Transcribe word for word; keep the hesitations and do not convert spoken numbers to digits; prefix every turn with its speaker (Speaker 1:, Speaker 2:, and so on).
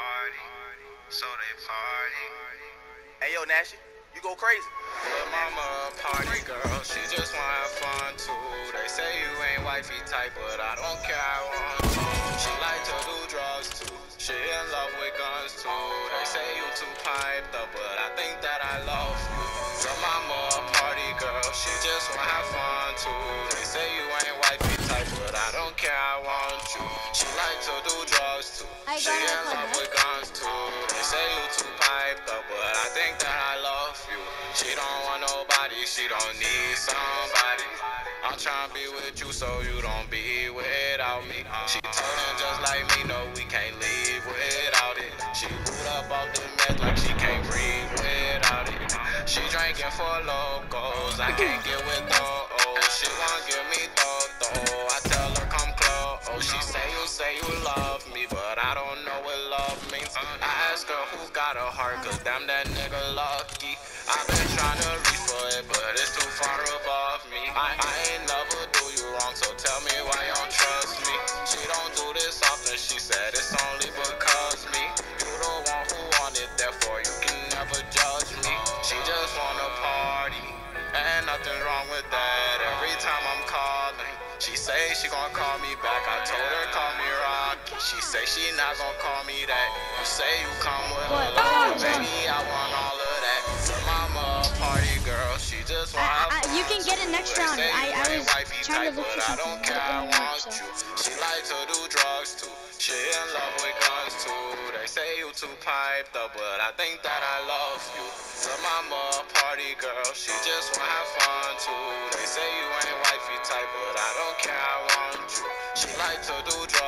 Speaker 1: party, so they party.
Speaker 2: Hey yo, Nashi, you go crazy.
Speaker 1: Lil' mama a party girl, she just wanna have fun too. They say you ain't wifey type, but I don't care, I want to. She like to do drugs too, she in love with guns too. They say you too piped up, but I think that I love you. Lil' mama a party girl, she just wanna have fun too. They say you ain't wifey type, but I don't care, I want you. She like to do drugs too,
Speaker 3: I
Speaker 1: she
Speaker 3: got
Speaker 1: in
Speaker 3: it,
Speaker 1: love with guns too. They say you too piped up, but I think that I love you. She don't want nobody, she don't need somebody. I'm tryna be with you so you don't be without me. She told him just like me, no, we can't leave without it. She boot up off the mess like she can't breathe without it. She drinking for locals, I can't get with those. She won't give me though, I tell her come close. She say you say you love me, but I don't know what love means. I ask her who got a heart, cause damn that nigga lucky. I've been trying to reach for it, but it's too far above me. I, I ain't never do you wrong, so tell me why you don't trust me. She don't do this often, she said it's only because me. You the one who wanted, therefore you can never judge me. She just wanna party, and nothing wrong with that. Every time I'm calling, she say she gon' call me back. I told her call me Rocky. She say she not gon' call me that. You say you come with her love, baby, I want all of that. Her mama a party girl, she just want
Speaker 3: I,
Speaker 1: have
Speaker 3: I, you
Speaker 1: fun
Speaker 3: can get
Speaker 1: too.
Speaker 3: it next
Speaker 1: They
Speaker 3: round.
Speaker 1: say
Speaker 3: I,
Speaker 1: you
Speaker 3: I
Speaker 1: ain't
Speaker 3: was
Speaker 1: wifey
Speaker 3: trying
Speaker 1: type,
Speaker 3: to look
Speaker 1: but
Speaker 3: for
Speaker 1: I don't
Speaker 3: something,
Speaker 1: care,
Speaker 3: but it
Speaker 1: I
Speaker 3: didn't work,
Speaker 1: want
Speaker 3: so.
Speaker 1: you. She like to do drugs too, she in love with guns too. They say you too piped up, but I think that I love you. Lil' mama a party girl, she just wanna have fun too. They say you ain't wifey type, but I don't care, I want you. She like to do drugs.